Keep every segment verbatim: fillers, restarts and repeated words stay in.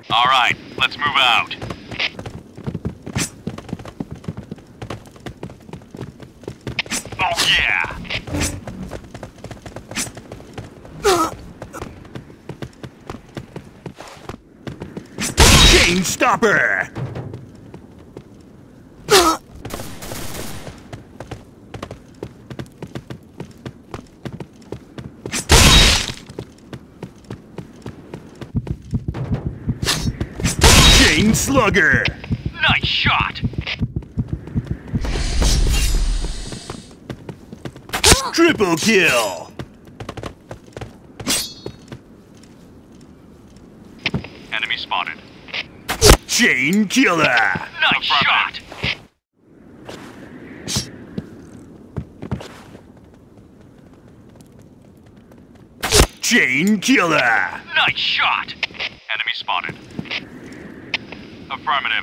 All right, let's move out. Oh yeah! Chain stopper! Chain slugger! Nice shot! Triple kill! Enemy spotted. Chain killer! Nice shot! Chain killer! Nice shot! Enemy spotted. Affirmative.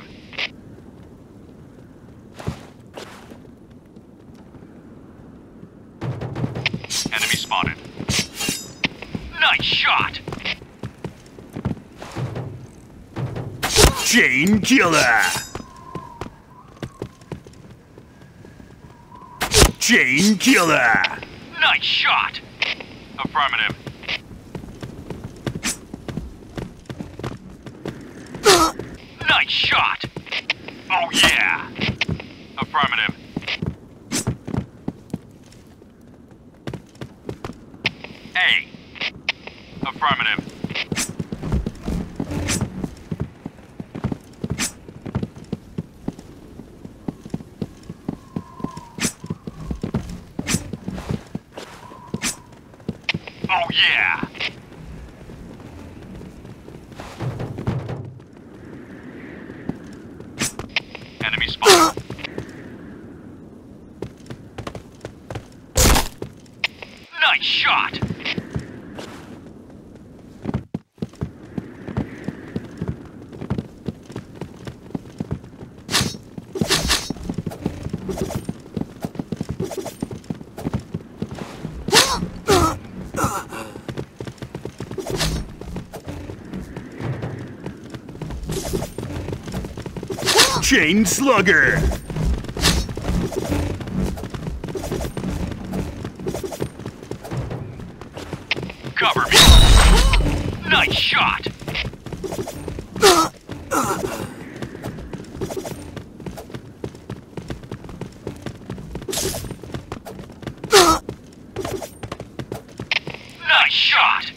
Enemy spotted. Nice shot! Chain killer! Chain killer! Nice shot! Affirmative. Nice shot! Oh yeah! Affirmative. A. Affirmative. Oh yeah! Enemy spot. Nice shot! Chain slugger! Cover me! Nice shot! Nice shot!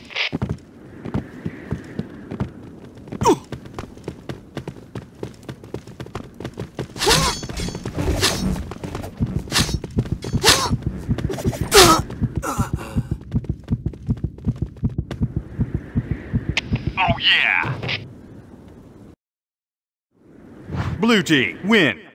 Oh yeah! Blue team, win!